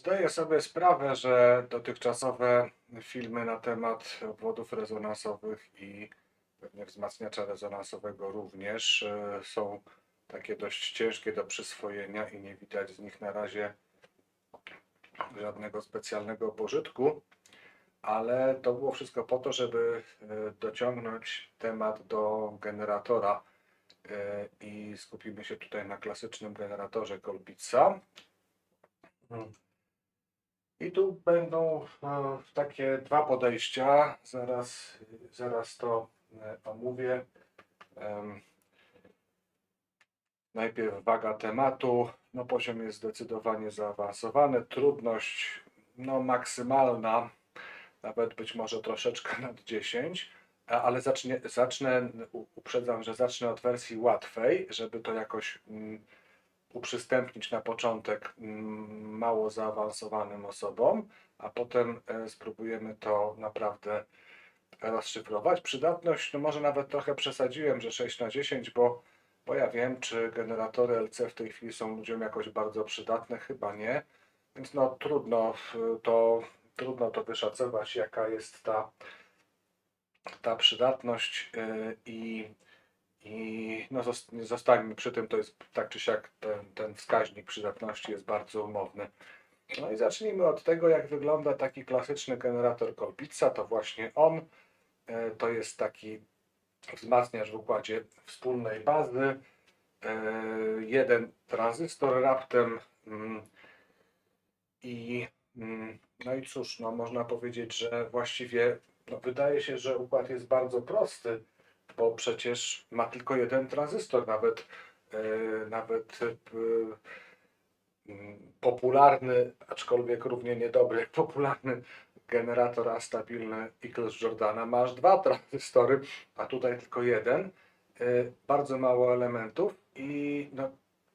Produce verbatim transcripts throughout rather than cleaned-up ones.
Zdaję sobie sprawę, że dotychczasowe filmy na temat obwodów rezonansowych i pewnie wzmacniacza rezonansowego również e, są takie dość ciężkie do przyswojenia i nie widać z nich na razie żadnego specjalnego pożytku, ale to było wszystko po to, żeby e, dociągnąć temat do generatora e, i skupimy się tutaj na klasycznym generatorze Colpitsa. I tu będą e, takie dwa podejścia, zaraz, zaraz to e, omówię. Em, najpierw waga tematu, no poziom jest zdecydowanie zaawansowany, trudność no maksymalna, nawet być może troszeczkę nad dziesięć, a- ale zacznie, zacznę, u- uprzedzam, że zacznę od wersji łatwej, żeby to jakoś mm, uprzystępnić na początek mm, mało zaawansowanym osobom, a potem e, spróbujemy to naprawdę rozszyfrować. Przydatność, no może nawet trochę przesadziłem, że sześć na dziesięć, bo, bo ja wiem, czy generatory L C w tej chwili są ludziom jakoś bardzo przydatne, chyba nie, więc no trudno to, trudno to wyszacować, jaka jest ta, ta przydatność e, i i no zostańmy przy tym, to jest tak czy siak ten, ten wskaźnik przydatności jest bardzo umowny. No i zacznijmy od tego, jak wygląda taki klasyczny generator Colpitsa. To właśnie on. E, To jest taki wzmacniacz w układzie wspólnej bazy. E, Jeden tranzystor raptem mm, i mm, no i cóż, no można powiedzieć, że właściwie no wydaje się, że układ jest bardzo prosty, bo przecież ma tylko jeden tranzystor, nawet, e, nawet e, mm, popularny, aczkolwiek równie niedobry, popularny generator astabilny Eccles-Jordana ma aż dwa tranzystory, a tutaj tylko jeden. E, Bardzo mało elementów i no,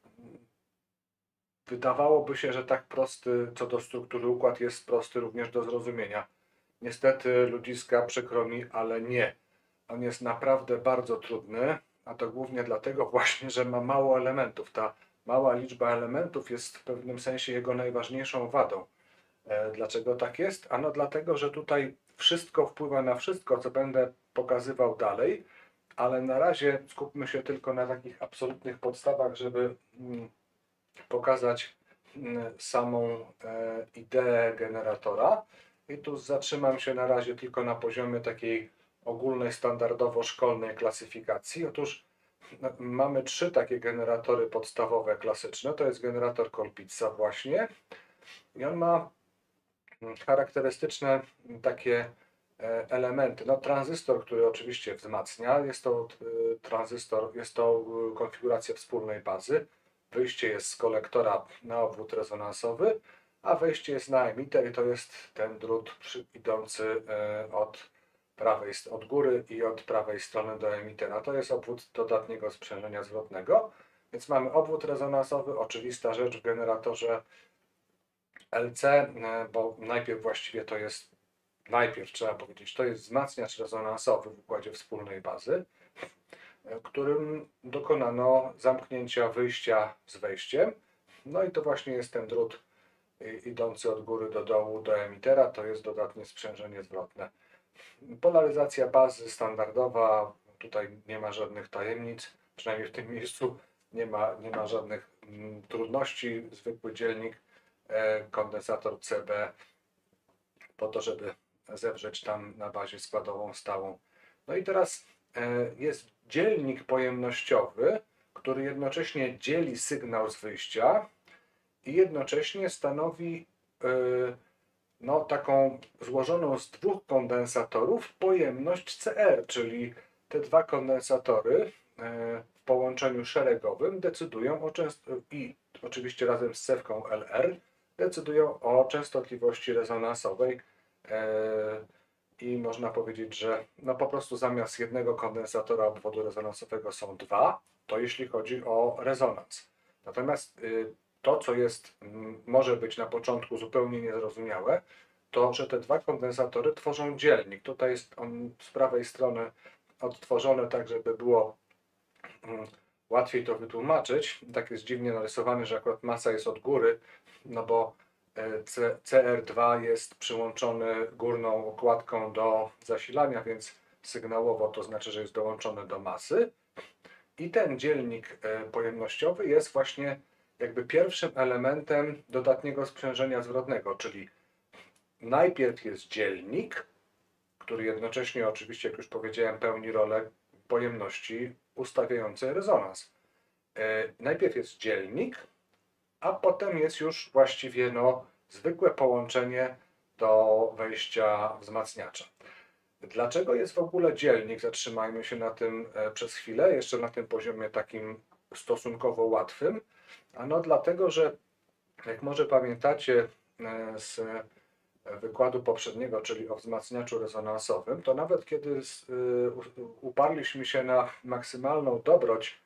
wydawałoby się, że tak prosty co do struktury układ jest prosty również do zrozumienia. Niestety ludziska, przykro mi, ale nie. On jest naprawdę bardzo trudny, a to głównie dlatego właśnie, że ma mało elementów. Ta mała liczba elementów jest w pewnym sensie jego najważniejszą wadą. E, Dlaczego tak jest? Ano dlatego, że tutaj wszystko wpływa na wszystko, co będę pokazywał dalej, ale na razie skupmy się tylko na takich absolutnych podstawach, żeby mm, pokazać mm, samą e, ideę generatora. I tu zatrzymam się na razie tylko na poziomie takiej ogólnej, standardowo-szkolnej klasyfikacji. Otóż no, mamy trzy takie generatory podstawowe, klasyczne. To jest generator Colpitsa właśnie. I on ma mm, charakterystyczne mm, takie e, elementy. No, tranzystor, który oczywiście wzmacnia. Jest to y, tranzystor, jest to y, konfiguracja wspólnej bazy. Wyjście jest z kolektora na obwód rezonansowy, a wejście jest na emiter i to jest ten drut przy, idący e, od prawej, od góry i od prawej strony do emitera. To jest obwód dodatniego sprzężenia zwrotnego. Więc mamy obwód rezonansowy, oczywista rzecz w generatorze L C, e, bo najpierw właściwie to jest, najpierw trzeba powiedzieć, to jest wzmacniacz rezonansowy w układzie wspólnej bazy, którym dokonano zamknięcia wyjścia z wejściem. No i to właśnie jest ten drut idący od góry do dołu do emitera, to jest dodatnie sprzężenie zwrotne. Polaryzacja bazy standardowa, tutaj nie ma żadnych tajemnic, przynajmniej w tym miejscu nie ma, nie ma żadnych mm, trudności. Zwykły dzielnik, e, kondensator C B po to, żeby zewrzeć tam na bazie składową stałą. No i teraz e, jest dzielnik pojemnościowy, który jednocześnie dzieli sygnał z wyjścia i jednocześnie stanowi e, no, taką złożoną z dwóch kondensatorów pojemność C R, czyli te dwa kondensatory e, w połączeniu szeregowym decydują o częstotliwości, i oczywiście razem z cewką L R, decydują o częstotliwości rezonansowej e, i można powiedzieć, że no po prostu zamiast jednego kondensatora obwodu rezonansowego są dwa, to jeśli chodzi o rezonans. Natomiast y, to, co jest, może być na początku zupełnie niezrozumiałe, to, że te dwa kondensatory tworzą dzielnik. Tutaj jest on z prawej strony odtworzony tak, żeby było łatwiej to wytłumaczyć. Tak jest dziwnie narysowany, że akurat masa jest od góry, no bo C R dwa jest przyłączony górną okładką do zasilania, więc sygnałowo to znaczy, że jest dołączony do masy. I ten dzielnik pojemnościowy jest właśnie jakby pierwszym elementem dodatniego sprzężenia zwrotnego, czyli najpierw jest dzielnik, który jednocześnie oczywiście, jak już powiedziałem, pełni rolę pojemności ustawiającej rezonans. Najpierw jest dzielnik, a potem jest już właściwie no, zwykłe połączenie do wejścia wzmacniacza. Dlaczego jest w ogóle dzielnik? Zatrzymajmy się na tym przez chwilę, jeszcze na tym poziomie takim stosunkowo łatwym. Ano dlatego, że jak może pamiętacie z wykładu poprzedniego, czyli o wzmacniaczu rezonansowym, to nawet kiedy uparliśmy się na maksymalną dobroć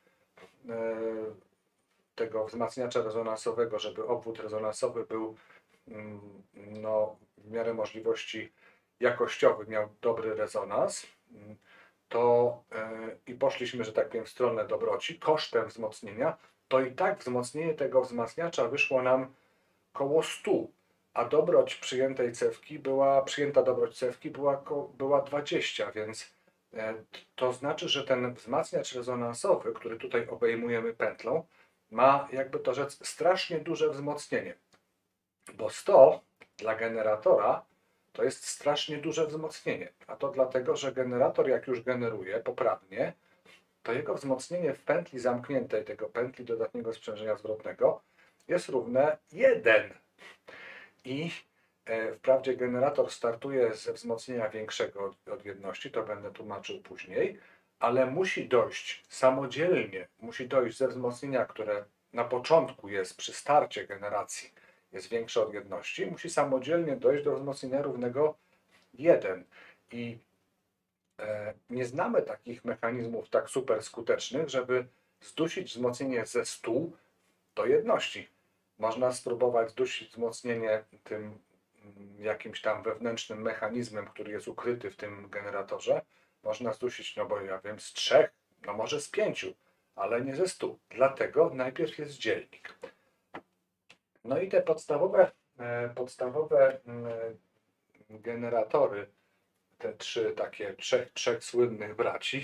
tego wzmacniacza rezonansowego, żeby obwód rezonansowy był no, w miarę możliwości jakościowy, miał dobry rezonans, to i poszliśmy, że tak powiem, w stronę dobroci kosztem wzmocnienia, to i tak wzmocnienie tego wzmacniacza wyszło nam koło stu, a dobroć przyjętej cewki była, przyjęta dobroć cewki była, była dwadzieścia, więc to znaczy, że ten wzmacniacz rezonansowy, który tutaj obejmujemy pętlą, ma, jakby to rzec, strasznie duże wzmocnienie, bo sto dla generatora to jest strasznie duże wzmocnienie, a to dlatego, że generator jak już generuje poprawnie, to jego wzmocnienie w pętli zamkniętej, tego pętli dodatniego sprzężenia zwrotnego jest równe jeden. I wprawdzie generator startuje ze wzmocnienia większego od jedności, to będę tłumaczył później, ale musi dojść samodzielnie, musi dojść ze wzmocnienia, które na początku jest przy starcie generacji, jest większe od jedności, musi samodzielnie dojść do wzmocnienia równego jeden. I e, nie znamy takich mechanizmów tak super skutecznych, żeby zdusić wzmocnienie ze stu do jedności. Można spróbować zdusić wzmocnienie tym jakimś tam wewnętrznym mechanizmem, który jest ukryty w tym generatorze. Można zdusić, no bo ja wiem, z trzech, no może z pięciu, ale nie ze stu. Dlatego najpierw jest dzielnik. No i te podstawowe, podstawowe generatory, te trzy takie, trzech, trzech słynnych braci,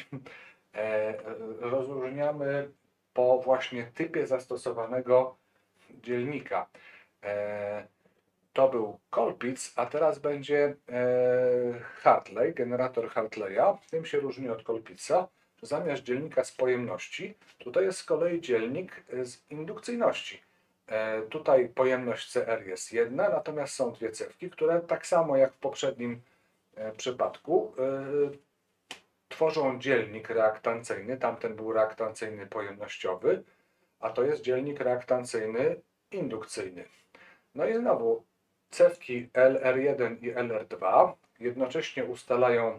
rozróżniamy po właśnie typie zastosowanego dzielnika. To był Colpitts, a teraz będzie Hartley, generator Hartleya. Tym się różni od Colpittsa, że zamiast dzielnika z pojemności, tutaj jest z kolei dzielnik z indukcyjności. Tutaj pojemność C R jest jedna, natomiast są dwie cewki, które tak samo jak w poprzednim przypadku tworzą dzielnik reaktancyjny. Tamten był reaktancyjny pojemnościowy, a to jest dzielnik reaktancyjny indukcyjny. No i znowu cewki L R jeden i L R dwa jednocześnie ustalają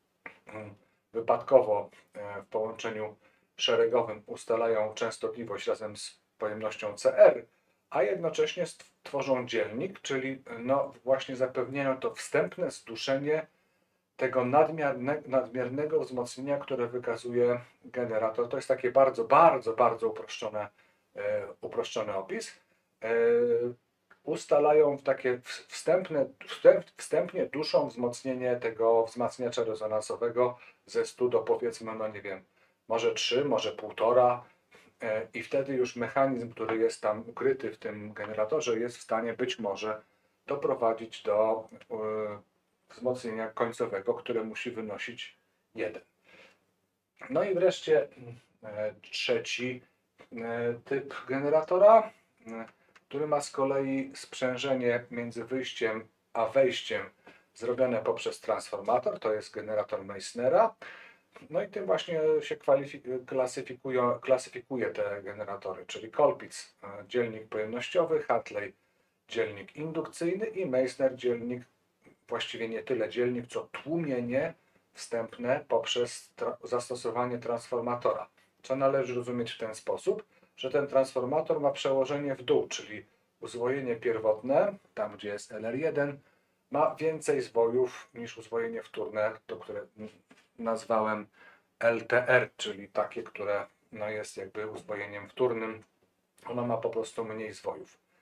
wypadkowo w połączeniu szeregowym ustalają częstotliwość razem z pojemnością C R, a jednocześnie tworzą dzielnik, czyli no właśnie zapewniają to wstępne zduszenie tego nadmierne, nadmiernego wzmocnienia, które wykazuje generator. To jest takie bardzo, bardzo, bardzo uproszczone, e, uproszczony opis. E, ustalają takie wstępne, wstęp, wstępnie duszą wzmocnienie tego wzmacniacza rezonansowego ze stu do powiedzmy, no nie wiem, może trzy, może półtora e, i wtedy już mechanizm, który jest tam ukryty w tym generatorze, jest w stanie być może doprowadzić do e, wzmocnienia końcowego, które musi wynosić jeden. No i wreszcie e, trzeci e, typ generatora, e, który ma z kolei sprzężenie między wyjściem a wejściem zrobione poprzez transformator, to jest generator Meissnera. No i tym właśnie się klasyfikują, klasyfikuje te generatory, czyli Colpitts e, dzielnik pojemnościowy, Hartley dzielnik indukcyjny i Meissner dzielnik, właściwie nie tyle dzielnik, co tłumienie wstępne poprzez tra zastosowanie transformatora. Co należy rozumieć w ten sposób, że ten transformator ma przełożenie w dół, czyli uzwojenie pierwotne, tam gdzie jest L R jeden, ma więcej zwojów niż uzwojenie wtórne, to które nazwałem L T R, czyli takie, które no jest jakby uzwojeniem wtórnym. Ono ma po prostu mniej zwojów.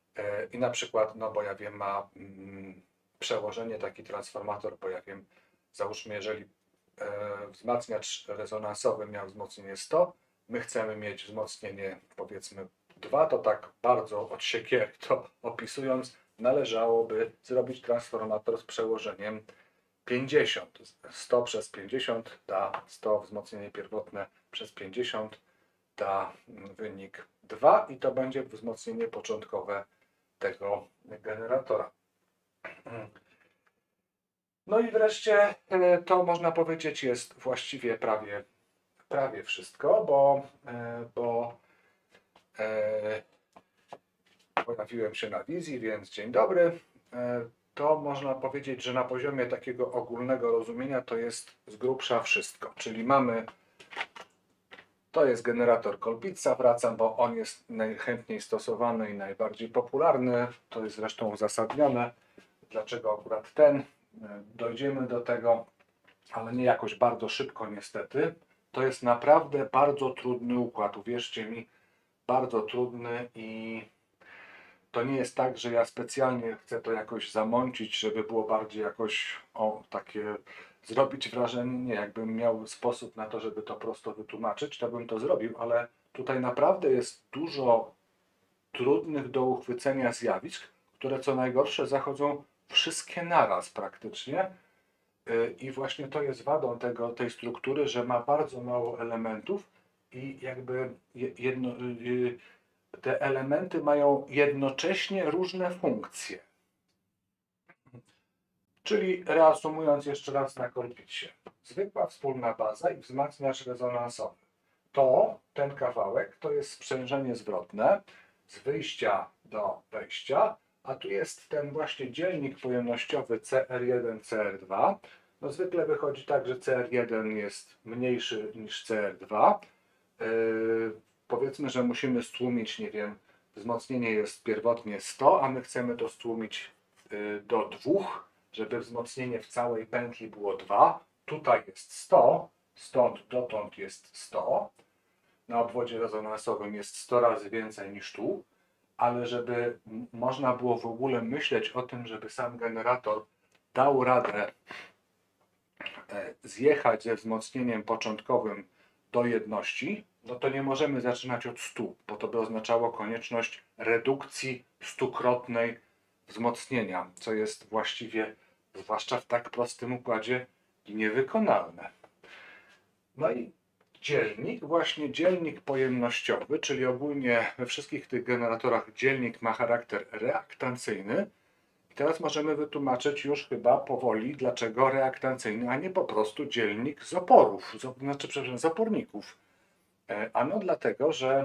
E, I na przykład, no bo ja wiem, ma mm, przełożenie taki transformator, bo ja wiem, załóżmy, jeżeli e, wzmacniacz rezonansowy miał wzmocnienie sto, my chcemy mieć wzmocnienie powiedzmy dwa, to tak bardzo od siekiery to opisując, należałoby zrobić transformator z przełożeniem pięćdziesiąt. sto przez pięćdziesiąt da sto, wzmocnienie pierwotne przez pięćdziesiąt da wynik dwa i to będzie wzmocnienie początkowe tego generatora. No i wreszcie to można powiedzieć jest właściwie prawie, prawie wszystko, bo, bo e, pojawiłem się na wizji, więc dzień dobry. E, to można powiedzieć, że na poziomie takiego ogólnego rozumienia to jest z grubsza wszystko. Czyli mamy, to jest generator Colpitsa, wracam, bo on jest najchętniej stosowany i najbardziej popularny. To jest zresztą uzasadnione, dlaczego akurat ten. Dojdziemy do tego, ale nie jakoś bardzo szybko niestety. To jest naprawdę bardzo trudny układ, uwierzcie mi, bardzo trudny i to nie jest tak, że ja specjalnie chcę to jakoś zamącić, żeby było bardziej jakoś o takie zrobić wrażenie. Nie, jakbym miał sposób na to, żeby to prosto wytłumaczyć, to bym to zrobił, ale tutaj naprawdę jest dużo trudnych do uchwycenia zjawisk, które co najgorsze zachodzą wszystkie naraz praktycznie. I właśnie to jest wadą tego, tej struktury, że ma bardzo mało elementów i jakby jedno, te elementy mają jednocześnie różne funkcje. Czyli reasumując jeszcze raz na Colpitsie. Zwykła wspólna baza i wzmacniacz rezonansowy. To, ten kawałek, to jest sprzężenie zwrotne z wyjścia do wejścia, a tu jest ten właśnie dzielnik pojemnościowy C R jeden, C R dwa. No zwykle wychodzi tak, że C R jeden jest mniejszy niż C R dwa. Yy, powiedzmy, że musimy stłumić, nie wiem, wzmocnienie jest pierwotnie sto, a my chcemy to stłumić yy, do dwóch, żeby wzmocnienie w całej pętli było dwa. Tutaj jest sto, stąd dotąd jest sto. Na obwodzie rezonansowym jest sto razy więcej niż tu, ale żeby można było w ogóle myśleć o tym, żeby sam generator dał radę zjechać ze wzmocnieniem początkowym do jedności, no to nie możemy zaczynać od stu, bo to by oznaczało konieczność redukcji stukrotnej wzmocnienia, co jest właściwie, zwłaszcza w tak prostym układzie, niewykonalne. No i dzielnik, właśnie dzielnik pojemnościowy, czyli ogólnie we wszystkich tych generatorach dzielnik ma charakter reaktancyjny. I teraz możemy wytłumaczyć już chyba powoli, dlaczego reaktancyjny, a nie po prostu dzielnik z oporów, z, znaczy przepraszam, z oporników. E, ano dlatego, że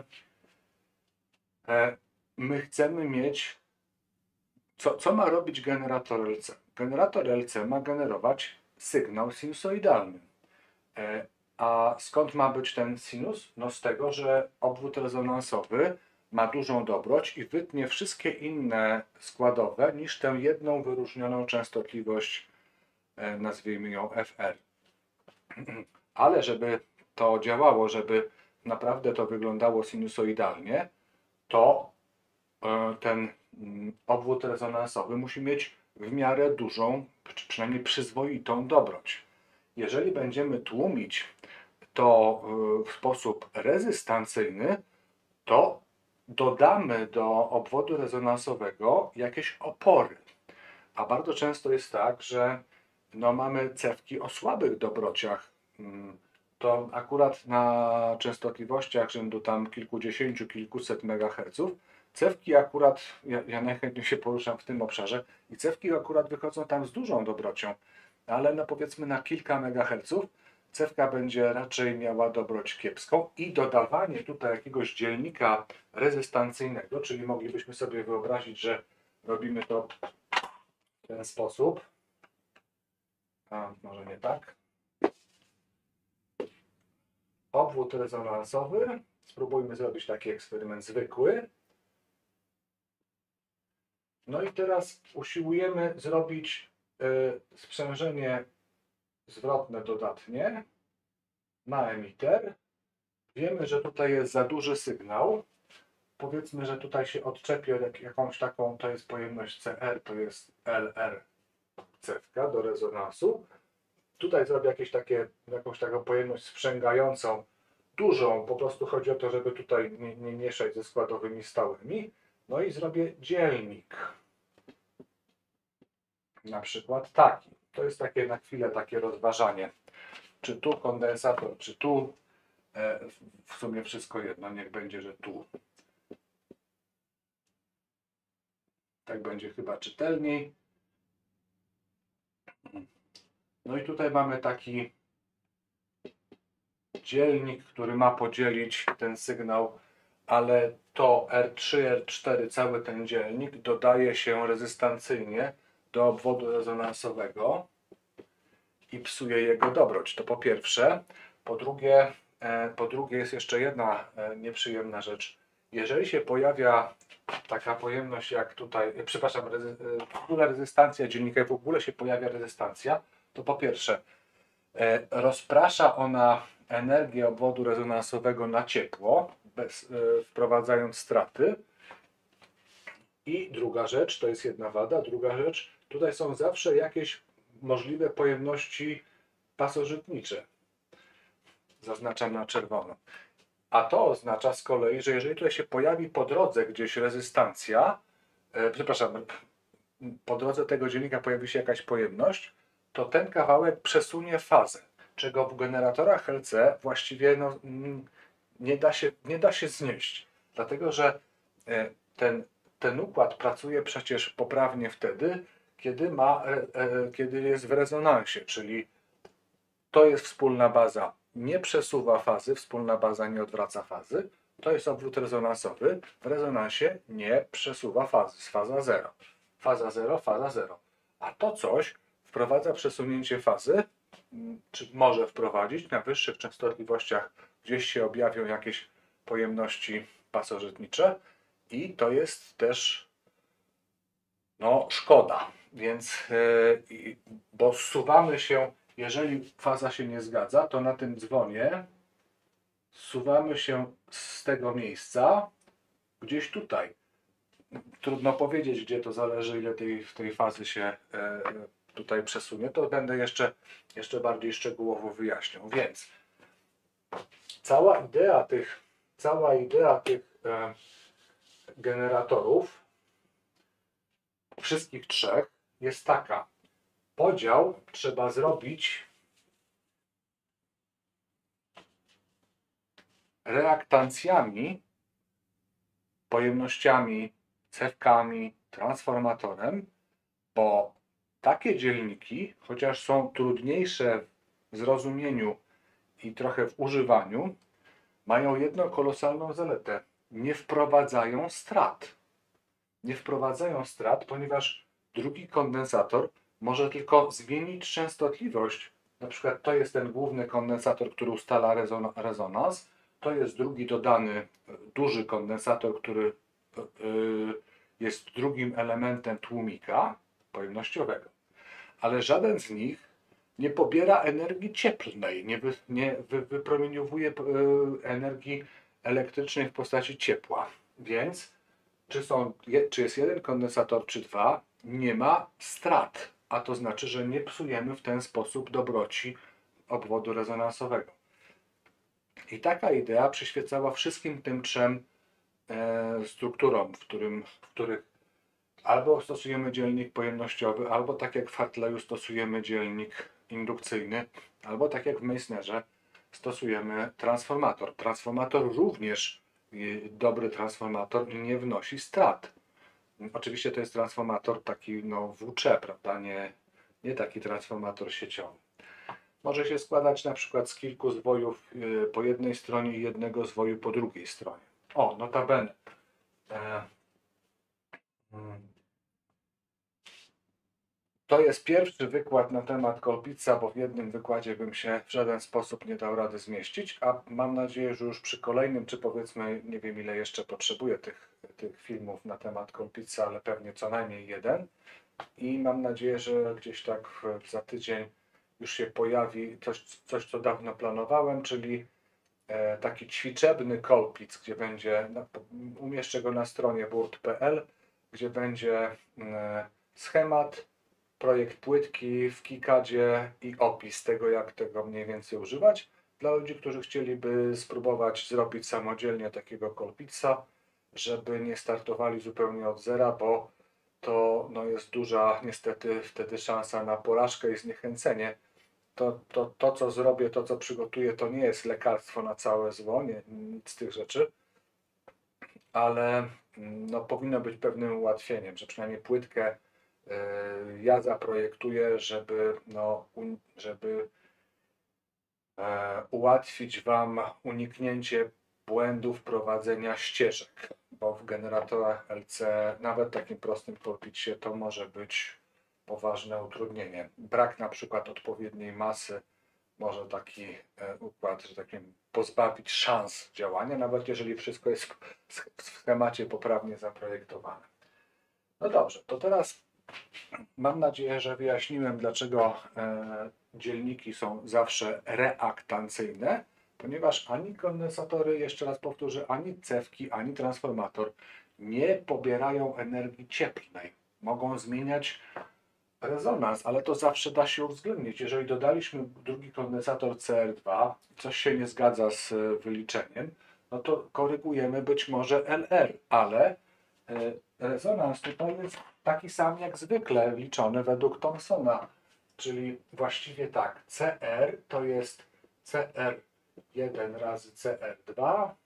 e, my chcemy mieć, co, co ma robić generator L C? Generator L C ma generować sygnał sinusoidalny. E, a skąd ma być ten sinus? No z tego, że obwód rezonansowy ma dużą dobroć i wytnie wszystkie inne składowe niż tę jedną wyróżnioną częstotliwość, e, nazwijmy ją F R. Ale żeby to działało, żeby naprawdę to wyglądało sinusoidalnie, to e, ten mm, obwód rezonansowy musi mieć w miarę dużą, czy przynajmniej przyzwoitą dobroć. Jeżeli będziemy tłumić to w sposób rezystancyjny, to dodamy do obwodu rezonansowego jakieś opory. A bardzo często jest tak, że no mamy cewki o słabych dobrociach. To akurat na częstotliwościach rzędu tam kilkudziesięciu, kilkuset megaherców, cewki akurat, ja, ja najchętniej się poruszam w tym obszarze, i cewki akurat wychodzą tam z dużą dobrocią, ale no powiedzmy na kilka megaherców cewka będzie raczej miała dobroć kiepską i dodawanie tutaj jakiegoś dzielnika rezystancyjnego, czyli moglibyśmy sobie wyobrazić, że robimy to w ten sposób, a może nie tak. Obwód rezonansowy, spróbujmy zrobić taki eksperyment zwykły. No i teraz usiłujemy zrobić y, sprzężenie zwrotne dodatnie na emiter. Wiemy, że tutaj jest za duży sygnał. powiedzmy, że tutaj się odczepię jak, jakąś taką, to jest pojemność C R, to jest L R cewka do rezonansu. Tutaj zrobię jakieś takie, jakąś taką pojemność sprzęgającą, dużą, po prostu chodzi o to, żeby tutaj nie, nie mieszać ze składowymi stałymi. No i zrobię dzielnik. Na przykład taki. To jest takie na chwilę takie rozważanie. Czy tu kondensator, czy tu. E, w sumie wszystko jedno, niech będzie, że tu. Tak będzie chyba czytelniej. No i tutaj mamy taki dzielnik, który ma podzielić ten sygnał, ale to R trzy, R cztery, cały ten dzielnik dodaje się rezystancyjnie do obwodu rezonansowego i psuje jego dobroć. To po pierwsze. Po drugie, po drugie jest jeszcze jedna nieprzyjemna rzecz. Jeżeli się pojawia taka pojemność jak tutaj, przepraszam, w ogóle rezystancja dzielnika i w ogóle się pojawia rezystancja, to po pierwsze rozprasza ona energię obwodu rezonansowego na ciepło, bez, wprowadzając straty. I druga rzecz, to jest jedna wada, druga rzecz, tutaj są zawsze jakieś możliwe pojemności pasożytnicze. Zaznaczam na czerwono. A to oznacza z kolei, że jeżeli tutaj się pojawi po drodze gdzieś rezystancja, e, przepraszam, po drodze tego dzielnika pojawi się jakaś pojemność, to ten kawałek przesunie fazę, czego w generatorach L C właściwie no, nie, da się, nie da się znieść. Dlatego, że e, ten, ten układ pracuje przecież poprawnie wtedy, kiedy, ma, e, e, kiedy jest w rezonansie, czyli to jest wspólna baza, nie przesuwa fazy, wspólna baza nie odwraca fazy. To jest obwód rezonansowy. W rezonansie nie przesuwa fazy, jest faza zero. Faza zero, faza zero. A to coś wprowadza przesunięcie fazy, czy może wprowadzić na wyższych częstotliwościach, gdzieś się objawią jakieś pojemności pasożytnicze i to jest też no, szkoda. Więc, yy, bo zsuwamy się. Jeżeli faza się nie zgadza, to na tym dzwonie zsuwamy się z tego miejsca gdzieś tutaj. Trudno powiedzieć, gdzie to zależy, ile tej, tej fazy się e, tutaj przesunie. To będę jeszcze, jeszcze bardziej szczegółowo wyjaśniał. Więc cała idea tych, cała idea tych e, generatorów, wszystkich trzech, jest taka. Podział trzeba zrobić reaktancjami, pojemnościami, cewkami, transformatorem, bo takie dzielniki, chociaż są trudniejsze w zrozumieniu i trochę w używaniu, mają jedną kolosalną zaletę. Nie wprowadzają strat. Nie wprowadzają strat, ponieważ drugi kondensator może tylko zmienić częstotliwość. Na przykład to jest ten główny kondensator, który ustala rezon rezonans. To jest drugi dodany duży kondensator, który yy, jest drugim elementem tłumika pojemnościowego. Ale żaden z nich nie pobiera energii cieplnej, nie, wy, nie wy, wypromieniowuje yy, energii elektrycznej w postaci ciepła. Więc czy, są, czy jest jeden kondensator, czy dwa, nie ma strat, a to znaczy, że nie psujemy w ten sposób dobroci obwodu rezonansowego. I taka idea przyświecała wszystkim tym trzem e, strukturom, w, którym, w których albo stosujemy dzielnik pojemnościowy, albo tak jak w Hartleyu stosujemy dzielnik indukcyjny, albo tak jak w Meissnerze stosujemy transformator. Transformator również, dobry transformator, nie wnosi strat. Oczywiście to jest transformator taki no, W C, prawda? Nie, nie taki transformator sieciowy. Może się składać na przykład z kilku zwojów yy, po jednej stronie i jednego zwoju po drugiej stronie. O, notabene. E, hmm. To jest pierwszy wykład na temat Colpitza, bo w jednym wykładzie bym się w żaden sposób nie dał rady zmieścić, a mam nadzieję, że już przy kolejnym, czy powiedzmy, nie wiem ile jeszcze potrzebuję tych, tych filmów na temat Colpitza, ale pewnie co najmniej jeden. I mam nadzieję, że gdzieś tak za tydzień już się pojawi coś, coś co dawno planowałem, czyli e, taki ćwiczebny kolpic, gdzie będzie, no, umieszczę go na stronie word kropka p l, gdzie będzie e, schemat, projekt płytki w KiCadzie i opis tego, jak tego mniej więcej używać. Dla ludzi, którzy chcieliby spróbować zrobić samodzielnie takiego kolpica, żeby nie startowali zupełnie od zera, bo to no, jest duża niestety wtedy szansa na porażkę i zniechęcenie. To, to, to, co zrobię, to, co przygotuję, to nie jest lekarstwo na całe zło, nie, nic z tych rzeczy, ale no, powinno być pewnym ułatwieniem, że przynajmniej płytkę yy, ja zaprojektuję, żeby, no, un, żeby e, ułatwić Wam uniknięcie błędów prowadzenia ścieżek, bo w generatorach L C, nawet takim prostym kolpicie, to może być poważne utrudnienie. Brak na przykład odpowiedniej masy może taki e, układ, że tak powiem, pozbawić szans działania, nawet jeżeli wszystko jest w schemacie poprawnie zaprojektowane. No dobrze, to teraz mam nadzieję, że wyjaśniłem, dlaczego e, dzielniki są zawsze reaktancyjne, ponieważ ani kondensatory, jeszcze raz powtórzę, ani cewki, ani transformator nie pobierają energii cieplnej. Mogą zmieniać rezonans, ale to zawsze da się uwzględnić. Jeżeli dodaliśmy drugi kondensator C R dwa, coś się nie zgadza z wyliczeniem, no to korygujemy być może L R, ale rezonans tutaj jest taki sam jak zwykle liczony według Thomsona, czyli właściwie tak, C R to jest C R jeden razy C R dwa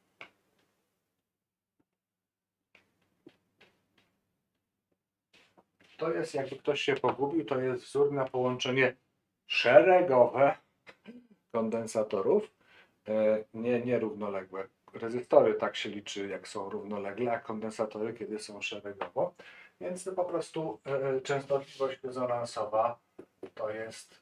to jest, jakby ktoś się pogubił, to jest wzór na połączenie szeregowe kondensatorów, nie, nie równoległe. Rezystory tak się liczy, jak są równolegle, a kondensatory, kiedy są szeregowo. Więc to po prostu y, częstotliwość rezonansowa to jest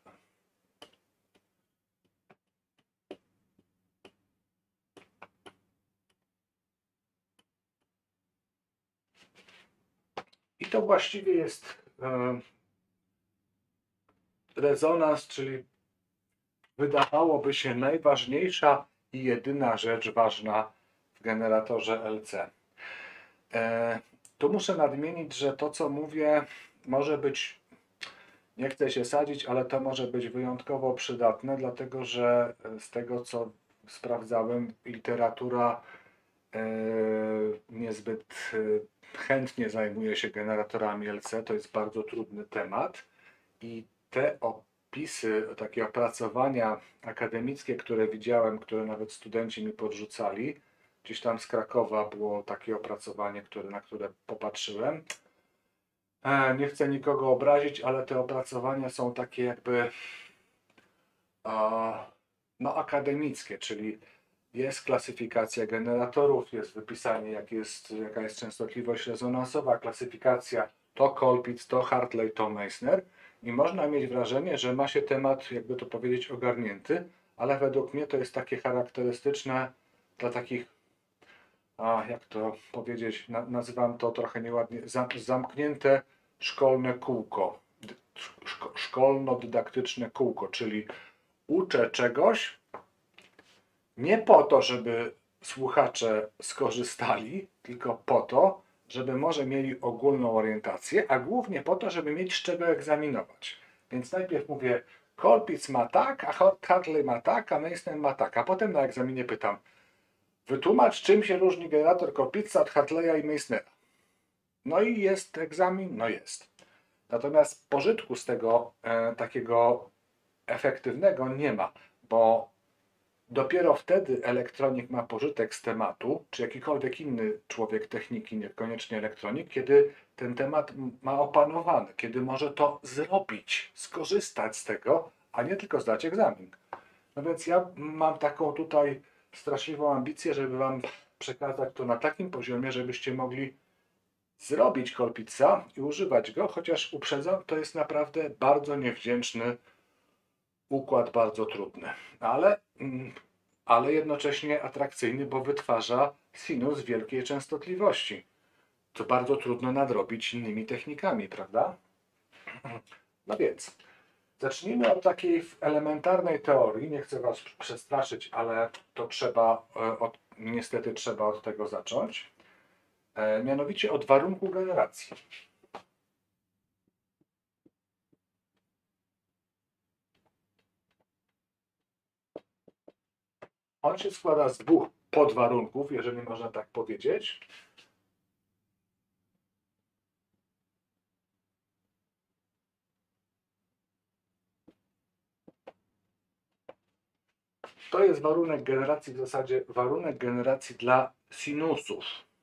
i to właściwie jest y, rezonans, czyli wydawałoby się najważniejsza i jedyna rzecz ważna w generatorze L C. E, tu muszę nadmienić, że to, co mówię, może być, nie chcę się sadzić, ale to może być wyjątkowo przydatne, dlatego że z tego, co sprawdzałem, literatura e, niezbyt e, chętnie zajmuje się generatorami L C. To jest bardzo trudny temat i te opisy, takie opracowania akademickie, które widziałem, które nawet studenci mi podrzucali, gdzieś tam z Krakowa było takie opracowanie, które, na które popatrzyłem. E, nie chcę nikogo obrazić, ale te opracowania są takie jakby e, no, akademickie, czyli jest klasyfikacja generatorów, jest wypisanie, jak jest, jaka jest częstotliwość rezonansowa, klasyfikacja to Colpitts, to Hartley, to Meissner i można mieć wrażenie, że ma się temat, jakby to powiedzieć, ogarnięty, ale według mnie to jest takie charakterystyczne dla takich, a jak to powiedzieć, na, nazywam to trochę nieładnie, zam, zamknięte szkolne kółko, szko, szkolno-dydaktyczne kółko, czyli uczę czegoś nie po to, żeby słuchacze skorzystali, tylko po to, żeby może mieli ogólną orientację, a głównie po to, żeby mieć z czego egzaminować. Więc najpierw mówię, Colpitts ma tak, a Hartley ma tak, a Meissner ma tak, a potem na egzaminie pytam, wytłumacz, czym się różni generator Colpittsa od Hartleya i Meissnera. No i jest egzamin? No jest. Natomiast pożytku z tego e, takiego efektywnego nie ma, bo dopiero wtedy elektronik ma pożytek z tematu, czy jakikolwiek inny człowiek techniki, niekoniecznie elektronik, kiedy ten temat ma opanowany, kiedy może to zrobić, skorzystać z tego, a nie tylko zdać egzamin. No więc ja mam taką tutaj straszliwą ambicję, żeby Wam przekazać to na takim poziomie, żebyście mogli zrobić Colpittsa i używać go, chociaż uprzedzam, to jest naprawdę bardzo niewdzięczny układ, bardzo trudny, ale, ale jednocześnie atrakcyjny, bo wytwarza sinus wielkiej częstotliwości. To bardzo trudno nadrobić innymi technikami, prawda? No więc, Zacznijmy od takiej elementarnej teorii. Nie chcę Was przestraszyć, ale to trzeba, od, niestety trzeba od tego zacząć. E, mianowicie od warunku generacji. On się składa z dwóch podwarunków, jeżeli można tak powiedzieć. To jest warunek generacji, w zasadzie warunek generacji dla sinusów.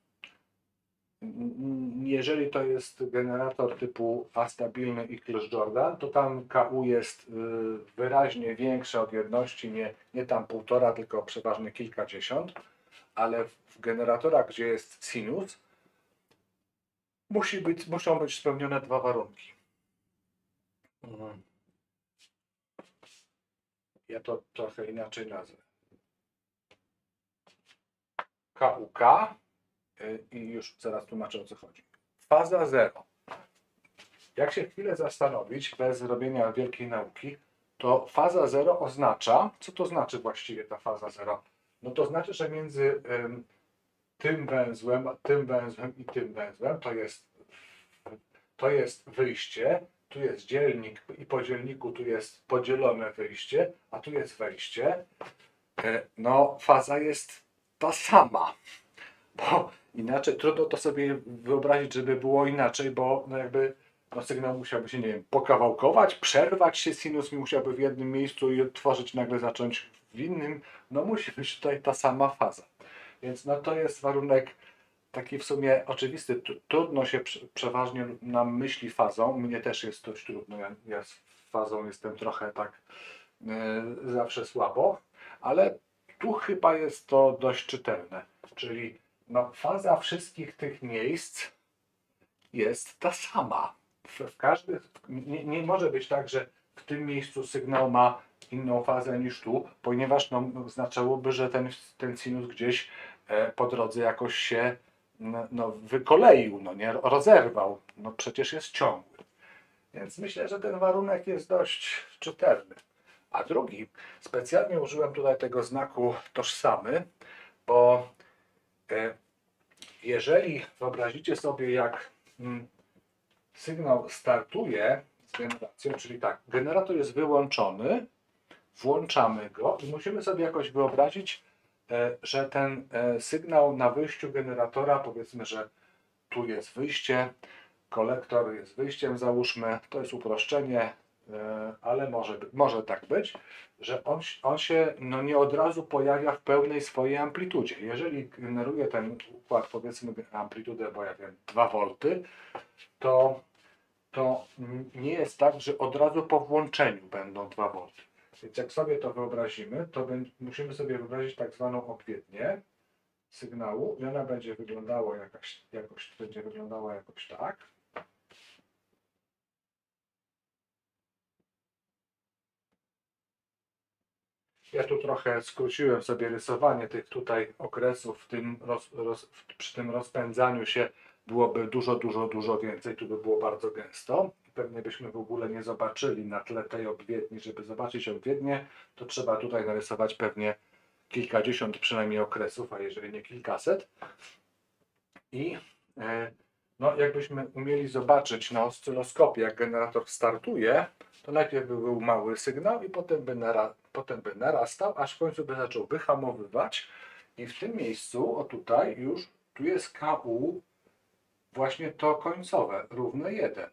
Jeżeli to jest generator typu astabilny i Clesz-Jordan, to tam K U jest wyraźnie większe od jedności, nie, nie tam półtora, tylko przeważnie kilkadziesiąt, ale w generatorach, gdzie jest sinus, musi być, muszą być spełnione dwa warunki. Ja to trochę inaczej nazwę. K U K i już zaraz tłumaczę, o co chodzi. Faza zero. Jak się chwilę zastanowić, bez robienia wielkiej nauki, to faza zero oznacza, co to znaczy właściwie ta faza zero? No to znaczy, że między ym, tym węzłem, tym węzłem i tym węzłem to jest, to jest wyjście, tu jest dzielnik i po dzielniku tu jest podzielone wyjście, a tu jest wejście. No faza jest ta sama, bo inaczej trudno to sobie wyobrazić, żeby było inaczej, bo no jakby no sygnał musiałby się, nie wiem, pokawałkować, przerwać się, sinus musiałby w jednym miejscu i tworzyć, nagle zacząć w innym. No musi być tutaj ta sama faza. Więc no to jest warunek taki w sumie oczywisty. Trudno się przeważnie nam myśli fazą. Mnie też jest dość trudno. Ja, ja z fazą jestem trochę tak yy, zawsze słabo, ale tu chyba jest to dość czytelne. Czyli no, faza wszystkich tych miejsc jest ta sama. W, w każdym, nie, nie może być tak, że w tym miejscu sygnał ma inną fazę niż tu, ponieważ no, oznaczałoby, że ten, ten sinus gdzieś e, po drodze jakoś się no, no, wykoleił, no, nie rozerwał. No przecież jest ciągły. Więc myślę, że ten warunek jest dość czytelny. A drugi, specjalnie użyłem tutaj tego znaku tożsamy, bo e, jeżeli wyobrazicie sobie, jak mm, sygnał startuje z generacją, czyli tak, generator jest wyłączony, włączamy go i musimy sobie jakoś wyobrazić, e, że ten e, sygnał na wyjściu generatora, powiedzmy, że tu jest wyjście, kolektor jest wyjściem, załóżmy, to jest uproszczenie, e, ale może, może tak być, że on, on się no, nie od razu pojawia w pełnej swojej amplitudzie. Jeżeli generuje ten układ, powiedzmy, amplitudę, bo ja wiem, dwa wolty, to, to nie jest tak, że od razu po włączeniu będą dwa wolty. Więc jak sobie to wyobrazimy, to musimy sobie wyobrazić tak zwaną odpowiednię sygnału i ona będzie wyglądała jakaś, jakoś, będzie wyglądała jakoś tak. Ja tu trochę skróciłem sobie rysowanie tych tutaj okresów, w tym roz, roz, przy tym rozpędzaniu się byłoby dużo, dużo, dużo więcej, tu by było bardzo gęsto. Pewnie byśmy w ogóle nie zobaczyli na tle tej obwiedni. Żeby zobaczyć obwiednię, to trzeba tutaj narysować pewnie kilkadziesiąt przynajmniej okresów, a jeżeli nie kilkaset. I e, no, jakbyśmy umieli zobaczyć na oscyloskopie, jak generator startuje, to najpierw by był mały sygnał i potem by, nara, potem by narastał, aż w końcu by zaczął wyhamowywać. I w tym miejscu, o tutaj już, tu jest K U, właśnie to końcowe, równe jeden.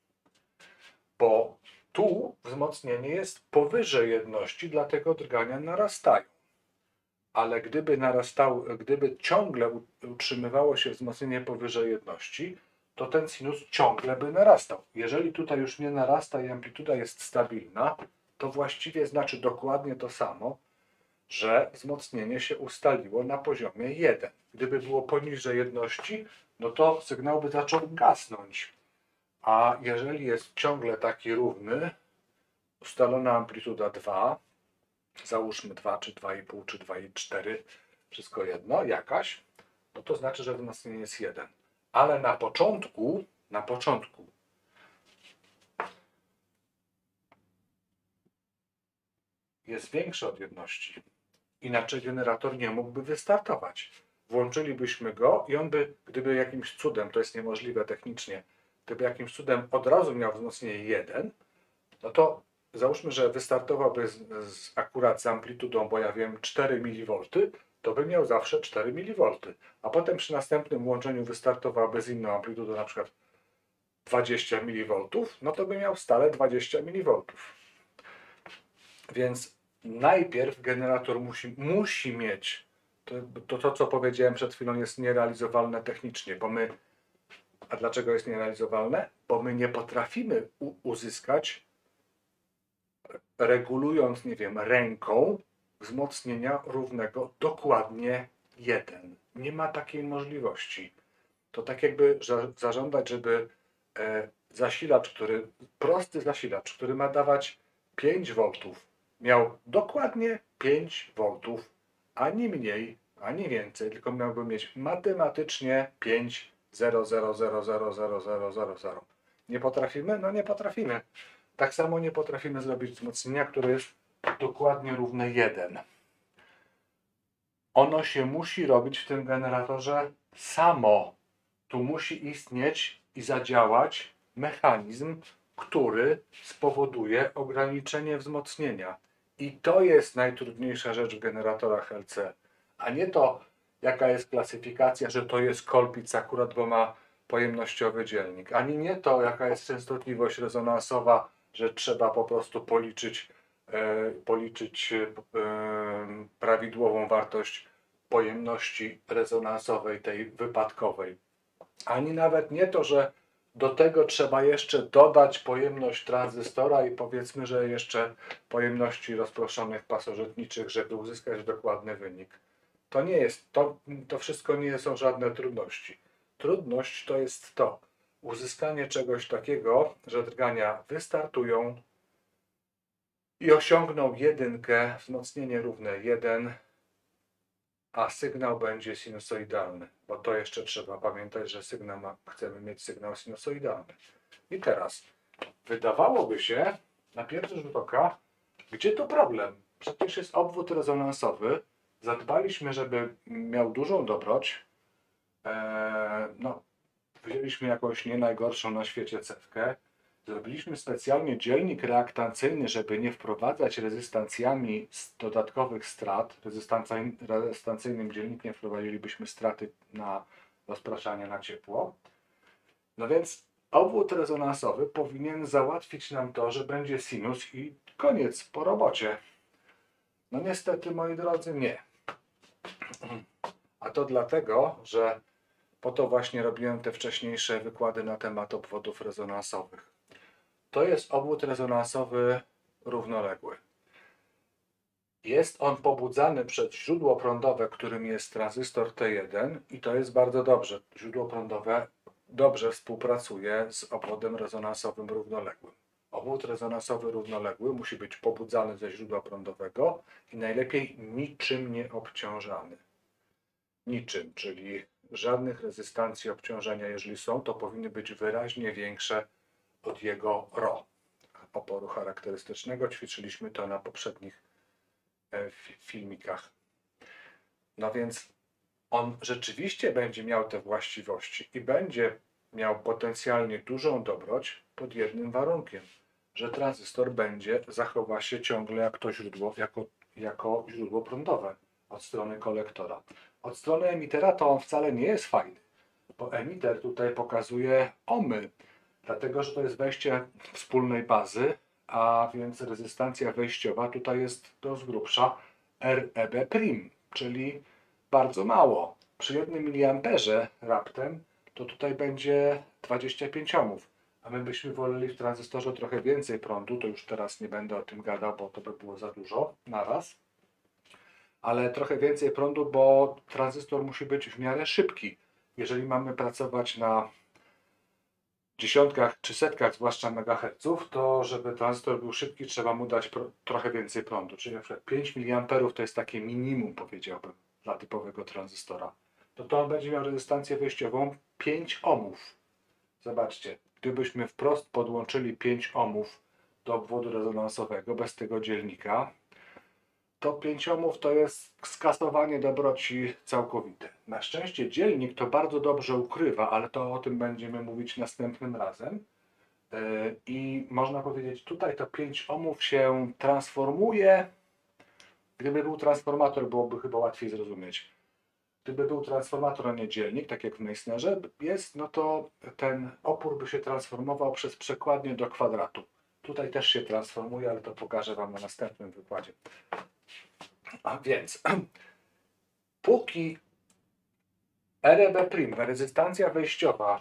Bo tu wzmocnienie jest powyżej jedności, dlatego drgania narastają. Ale gdyby narastało, gdyby ciągle utrzymywało się wzmocnienie powyżej jedności, to ten sinus ciągle by narastał. Jeżeli tutaj już nie narasta i amplituda jest stabilna, to właściwie znaczy dokładnie to samo, że wzmocnienie się ustaliło na poziomie jeden. Gdyby było poniżej jedności, no to sygnał by zaczął gasnąć. A jeżeli jest ciągle taki równy, ustalona amplituda dwa, załóżmy dwa, czy dwa i pół, czy dwa i cztery, wszystko jedno, jakaś, no to znaczy, że wzmocnienie jest jeden. Ale na początku, na początku jest większy od jedności. Inaczej generator nie mógłby wystartować. Włączylibyśmy go i on by, gdyby jakimś cudem, to jest niemożliwe technicznie, gdyby jakimś cudem od razu miał wzmocnienie jeden, no to załóżmy, że wystartowałby z, z, akurat z amplitudą, bo ja wiem, cztery miliwolty, to by miał zawsze cztery miliwolty. A potem przy następnym łączeniu wystartowałby z inną amplitudą, na przykład dwadzieścia miliwoltów, no to by miał stale dwadzieścia miliwoltów. Więc najpierw generator musi, musi mieć, to, to, to co powiedziałem przed chwilą jest nierealizowalne technicznie, bo my, a dlaczego jest nierealizowalne? Bo my nie potrafimy u, uzyskać, regulując, nie wiem, ręką wzmocnienia równego dokładnie jeden. Nie ma takiej możliwości. To tak jakby zażądać, żeby e, zasilacz, który, prosty zasilacz, który ma dawać pięć woltów, miał dokładnie pięć woltów, ani mniej, ani więcej, tylko miałby mieć matematycznie pięć zero zero zero zero zero zero zero zero. Nie potrafimy? No nie potrafimy. Tak samo nie potrafimy zrobić wzmocnienia, które jest dokładnie równe jeden. Ono się musi robić w tym generatorze samo. Tu musi istnieć i zadziałać mechanizm, który spowoduje ograniczenie wzmocnienia. I to jest najtrudniejsza rzecz w generatorach L C, a nie to, jaka jest klasyfikacja, że to jest kolpic akurat, bo ma pojemnościowy dzielnik, ani nie to, jaka jest częstotliwość rezonansowa, że trzeba po prostu policzyć, e, policzyć e, prawidłową wartość pojemności rezonansowej, tej wypadkowej. Ani nawet nie to, że do tego trzeba jeszcze dodać pojemność tranzystora i powiedzmy, że jeszcze pojemności rozproszonych pasożytniczych, żeby uzyskać dokładny wynik. To nie jest, to, to wszystko nie są żadne trudności. Trudność to jest to, uzyskanie czegoś takiego, że drgania wystartują i osiągną jedynkę, wzmocnienie równe jeden, a sygnał będzie sinusoidalny, bo to jeszcze trzeba pamiętać, że sygnał ma, chcemy mieć sygnał sinusoidalny. I teraz, wydawałoby się, na pierwszy rzut oka, gdzie tu problem? Przecież jest obwód rezonansowy, zadbaliśmy, żeby miał dużą dobroć, eee, no, wzięliśmy jakąś nie najgorszą na świecie cewkę, zrobiliśmy specjalnie dzielnik reaktancyjny, żeby nie wprowadzać rezystancjami z dodatkowych strat. Rezystancyjnym dzielnikiem wprowadzilibyśmy straty na rozpraszanie na ciepło. No więc obwód rezonansowy powinien załatwić nam to, że będzie sinus i koniec po robocie. No niestety, moi drodzy, nie. A to dlatego, że po to właśnie robiłem te wcześniejsze wykłady na temat obwodów rezonansowych. To jest obwód rezonansowy równoległy. Jest on pobudzany przez źródło prądowe, którym jest tranzystor T jeden i to jest bardzo dobrze. Źródło prądowe dobrze współpracuje z obwodem rezonansowym równoległym. Obwód rezonansowy równoległy musi być pobudzany ze źródła prądowego i najlepiej niczym nie obciążany. Niczym, czyli żadnych rezystancji obciążenia, jeżeli są, to powinny być wyraźnie większe od jego R O, oporu charakterystycznego. Ćwiczyliśmy to na poprzednich filmikach. No więc on rzeczywiście będzie miał te właściwości i będzie miał potencjalnie dużą dobroć pod jednym warunkiem, że tranzystor będzie, zachowa się ciągle jak to źródło, jako, jako źródło prądowe od strony kolektora. Od strony emitera to on wcale nie jest fajny, bo emiter tutaj pokazuje ohmy, dlatego że to jest wejście wspólnej bazy, a więc rezystancja wejściowa tutaj jest to z grubsza R E B prim, czyli bardzo mało. Przy jednym miliamperze raptem to tutaj będzie dwadzieścia pięć ohmów, a my byśmy woleli w tranzystorze trochę więcej prądu, to już teraz nie będę o tym gadał, bo to by było za dużo naraz, ale trochę więcej prądu, bo tranzystor musi być w miarę szybki. Jeżeli mamy pracować na dziesiątkach czy setkach, zwłaszcza megaherców, to żeby tranzystor był szybki, trzeba mu dać trochę więcej prądu. Czyli na przykład pięć miliamperów to jest takie minimum, powiedziałbym, dla typowego tranzystora. To to on będzie miał rezystancję wejściową pięć ohmów. Zobaczcie, gdybyśmy wprost podłączyli pięć ohmów do obwodu rezonansowego bez tego dzielnika, to pięć ohmów to jest skasowanie dobroci całkowite. Na szczęście dzielnik to bardzo dobrze ukrywa, ale to o tym będziemy mówić następnym razem. I można powiedzieć, tutaj to pięć ohmów się transformuje. Gdyby był transformator, byłoby chyba łatwiej zrozumieć. Gdyby był transformator, a nie dzielnik, tak jak w Meissnerze jest, no to ten opór by się transformował przez przekładnię do kwadratu. Tutaj też się transformuje, ale to pokażę Wam na następnym wykładzie. A więc, póki R E B', rezystancja wejściowa,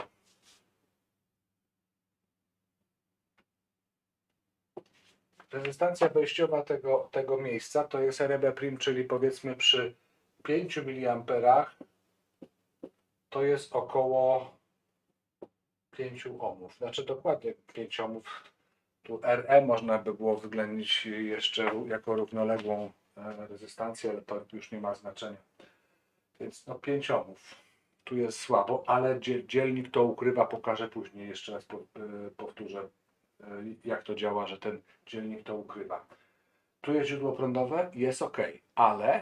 rezystancja wejściowa tego, tego miejsca to jest R E B', czyli powiedzmy przy pięciu miliamperach to jest około pięciu ohmów. Znaczy dokładnie pięć ohmów. Tu R E można by było wyględzić jeszcze jako równoległą rezystancję, ale to już nie ma znaczenia. Więc no pięć ohmów. Tu jest słabo, ale dzielnik to ukrywa, pokażę później. Jeszcze raz powtórzę, jak to działa, że ten dzielnik to ukrywa. Tu jest źródło prądowe, jest ok, ale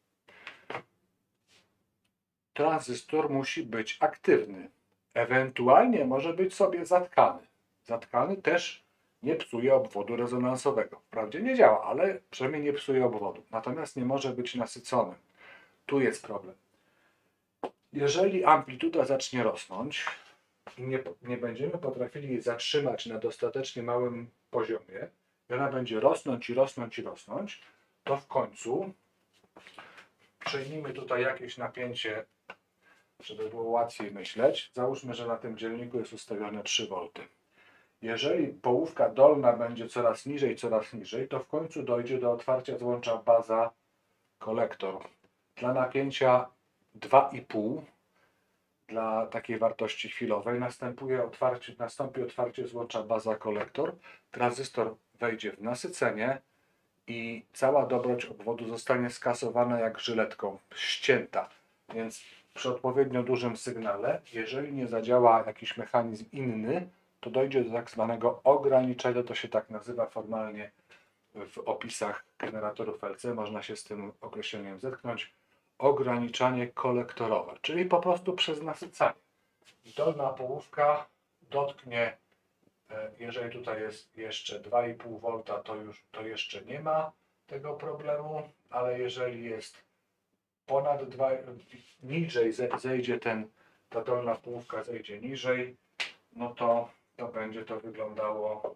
tranzystor musi być aktywny. Ewentualnie może być sobie zatkany. Zatkany też nie psuje obwodu rezonansowego. Wprawdzie nie działa, ale przynajmniej nie psuje obwodu. Natomiast nie może być nasycony. Tu jest problem. Jeżeli amplituda zacznie rosnąć i nie, nie będziemy potrafili jej zatrzymać na dostatecznie małym poziomie, i ona będzie rosnąć i rosnąć i rosnąć, to w końcu przyjmijmy tutaj jakieś napięcie, żeby było łatwiej myśleć. Załóżmy, że na tym dzielniku jest ustawione trzy wolty. Jeżeli połówka dolna będzie coraz niżej, coraz niżej, to w końcu dojdzie do otwarcia złącza baza-kolektor. Dla napięcia dwa i pół, dla takiej wartości chwilowej, następuje otwarcie, nastąpi otwarcie złącza baza-kolektor. Tranzystor wejdzie w nasycenie i cała dobroć obwodu zostanie skasowana jak żyletką, ścięta. Więc przy odpowiednio dużym sygnale, jeżeli nie zadziała jakiś mechanizm inny, to dojdzie do tak zwanego ograniczenia, to się tak nazywa formalnie w opisach generatorów L C, można się z tym określeniem zetknąć, ograniczanie kolektorowe, czyli po prostu przez nasycanie. Dolna połówka dotknie, jeżeli tutaj jest jeszcze dwa i pół wolta, to już to jeszcze nie ma tego problemu, ale jeżeli jest ponad dwa, niżej zejdzie ten, ta dolna połówka zejdzie niżej, no to, to będzie to wyglądało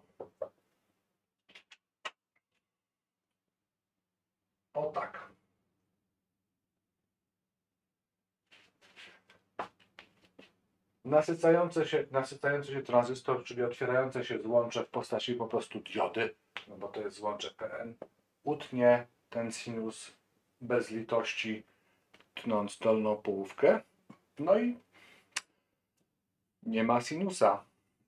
o tak. Nasycający się, nasycający się tranzystor, czyli otwierające się złącze w postaci po prostu diody, no bo to jest złącze P N, utnie ten sinus bez litości, tnąc dolną połówkę, no i nie ma sinusa.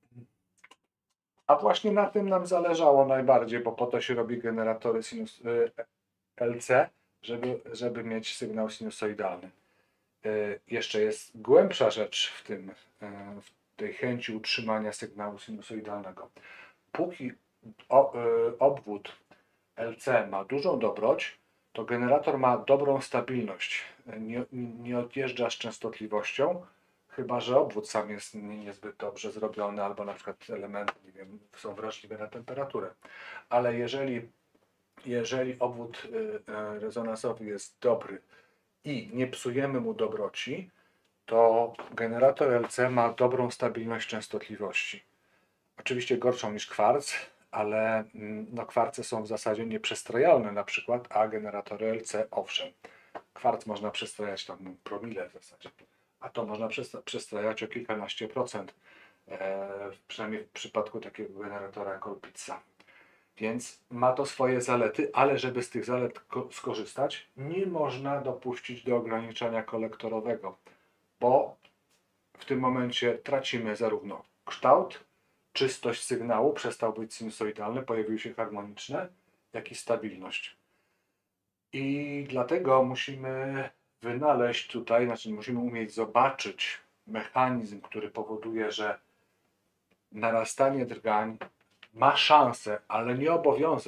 A właśnie na tym nam zależało najbardziej, bo po to się robi generatory sinus, y, L C, żeby, żeby mieć sygnał sinusoidalny. Y, jeszcze jest głębsza rzecz w tym, y, w tej chęci utrzymania sygnału sinusoidalnego. Póki o, y, obwód L C ma dużą dobroć, to generator ma dobrą stabilność. Nie, nie odjeżdża z częstotliwością, chyba że obwód sam jest niezbyt dobrze zrobiony, albo na przykład elementy, nie wiem, są wrażliwe na temperaturę. Ale jeżeli, jeżeli obwód y, rezonansowy jest dobry i nie psujemy mu dobroci, to generator L C ma dobrą stabilność częstotliwości. Oczywiście gorszą niż kwarc, ale no, kwarce są w zasadzie nieprzestrojalne na przykład, a generatory L C owszem. Kwarc można przestrajać tam promile w zasadzie, a to można przestrajać o kilkanaście procent, e, przynajmniej w przypadku takiego generatora Colpitsa. Więc ma to swoje zalety, ale żeby z tych zalet skorzystać, nie można dopuścić do ograniczania kolektorowego, bo w tym momencie tracimy zarówno kształt, czystość sygnału, przestał być sinusoidalny, pojawiły się harmoniczne, jak i stabilność. I dlatego musimy wynaleźć tutaj, znaczy musimy umieć zobaczyć mechanizm, który powoduje, że narastanie drgań ma szansę, ale nie obowiązek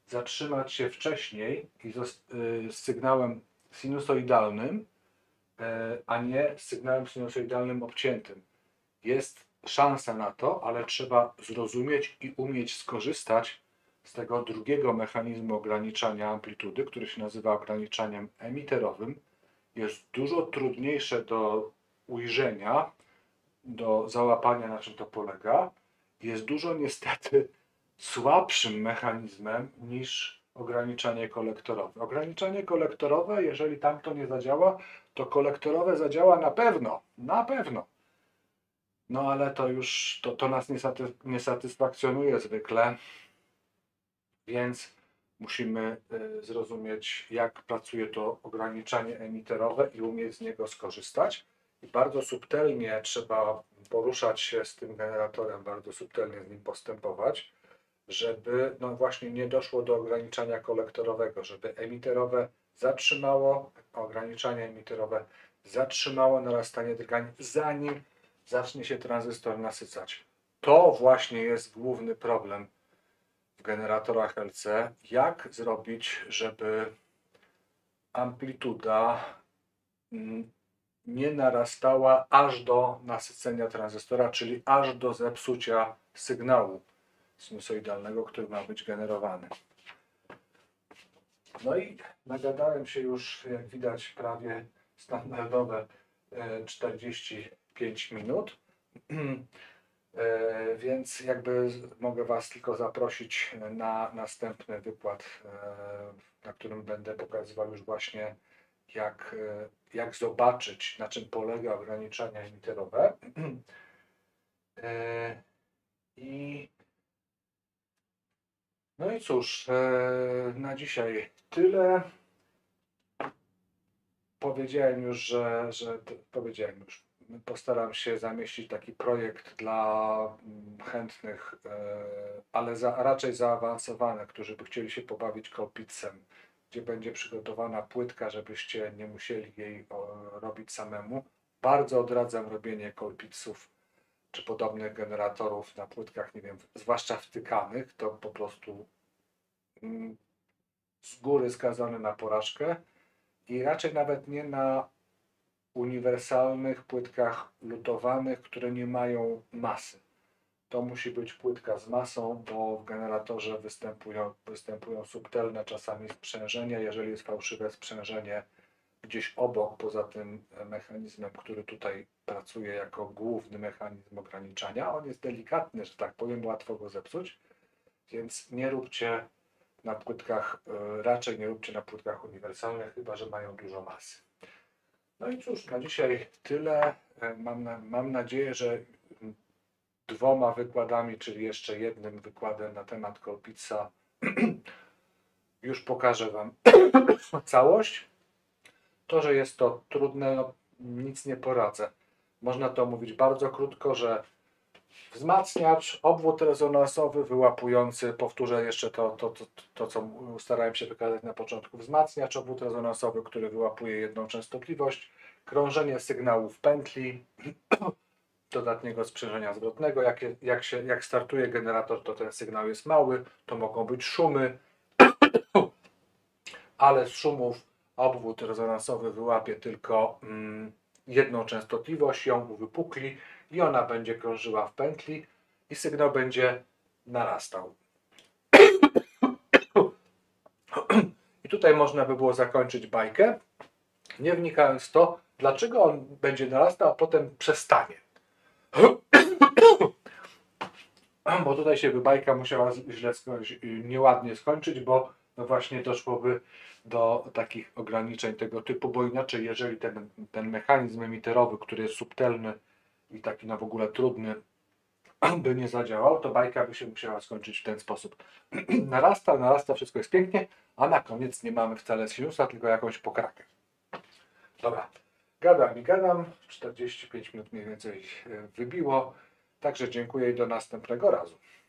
zatrzymać się wcześniej i z, y, z sygnałem sinusoidalnym, y, a nie z sygnałem sinusoidalnym obciętym. Jest szansa na to, ale trzeba zrozumieć i umieć skorzystać z tego drugiego mechanizmu ograniczania amplitudy, który się nazywa ograniczaniem emiterowym. Jest dużo trudniejsze do ujrzenia, do załapania, na czym to polega. Jest dużo niestety słabszym mechanizmem niż ograniczanie kolektorowe. Ograniczanie kolektorowe, jeżeli tamto nie zadziała, to kolektorowe zadziała na pewno, na pewno. No ale to już, to, to nas nie, satys nie satysfakcjonuje zwykle, więc musimy y, zrozumieć, jak pracuje to ograniczanie emiterowe i umieć z niego skorzystać. I bardzo subtelnie trzeba poruszać się z tym generatorem, bardzo subtelnie z nim postępować, żeby no właśnie nie doszło do ograniczania kolektorowego, żeby emiterowe zatrzymało, ograniczanie emiterowe zatrzymało narastanie drgań, zanim zacznie się tranzystor nasycać. To właśnie jest główny problem w generatorach L C. Jak zrobić, żeby amplituda nie narastała aż do nasycenia tranzystora, czyli aż do zepsucia sygnału sinusoidalnego, który ma być generowany. No i nagadałem się już, jak widać, prawie standardowe czterdzieści pięć minut. Więc jakby mogę Was tylko zaprosić na następny wykład, na którym będę pokazywał już właśnie, jak, jak zobaczyć, na czym polega ograniczania emiterowe. I no i cóż, na dzisiaj tyle. Powiedziałem już, że, że powiedziałem już, postaram się zamieścić taki projekt dla chętnych, ale za, raczej zaawansowanych, którzy by chcieli się pobawić Colpitsem, gdzie będzie przygotowana płytka, żebyście nie musieli jej robić samemu. Bardzo odradzam robienie Colpitsów czy podobnych generatorów na płytkach, nie wiem, zwłaszcza wtykanych, to po prostu z góry skazane na porażkę i raczej nawet nie na uniwersalnych płytkach lutowanych, które nie mają masy. To musi być płytka z masą, bo w generatorze występują, występują subtelne czasami sprzężenia. Jeżeli jest fałszywe sprzężenie gdzieś obok, poza tym mechanizmem, który tutaj pracuje jako główny mechanizm ograniczania, on jest delikatny, że tak powiem, łatwo go zepsuć, więc nie róbcie na płytkach, raczej nie róbcie na płytkach uniwersalnych, chyba że mają dużo masy. No i cóż, na dzisiaj tyle. Mam, na, mam nadzieję, że dwoma wykładami, czyli jeszcze jednym wykładem na temat Colpitsa już pokażę Wam całość. To, że jest to trudne, no, nic nie poradzę. Można to mówić bardzo krótko, że wzmacniacz, obwód rezonansowy wyłapujący, powtórzę jeszcze to, to, to, to, co starałem się wykazać na początku, wzmacniacz, obwód rezonansowy, który wyłapuje jedną częstotliwość, krążenie sygnału w pętli, dodatniego sprzężenia zwrotnego. Jak, jak, się, jak startuje generator, to ten sygnał jest mały, to mogą być szumy, ale z szumów obwód rezonansowy wyłapie tylko mm, jedną częstotliwość, ją uwypukli i ona będzie krążyła w pętli i sygnał będzie narastał. I tutaj można by było zakończyć bajkę, nie wnikając w to, dlaczego on będzie narastał, a potem przestanie. Bo tutaj się by bajka musiała źle skończyć, nieładnie skończyć, bo no właśnie doszłoby do takich ograniczeń tego typu, bo inaczej, jeżeli ten, ten mechanizm emiterowy, który jest subtelny i taki no w ogóle trudny, by nie zadziałał, to bajka by się musiała skończyć w ten sposób. narasta, narasta, wszystko jest pięknie, a na koniec nie mamy wcale sinusa, tylko jakąś pokrakę. Dobra, gadam i gadam, czterdzieści pięć minut mniej więcej wybiło, także dziękuję i do następnego razu.